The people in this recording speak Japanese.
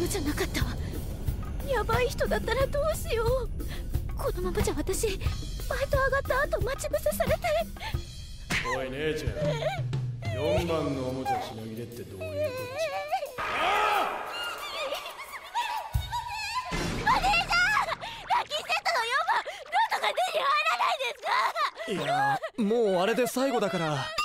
のじゃなかった。やばい人だったらどうしよう。このままじゃ私バイト上がった後待ち伏せされて。 おい姉ちゃん、4番のおもちゃ品切れってどういうこっちゃ。 お姉さん、ラッキーセットの4番なんとか手に入らないですか。 いや、もうあれで最後だから。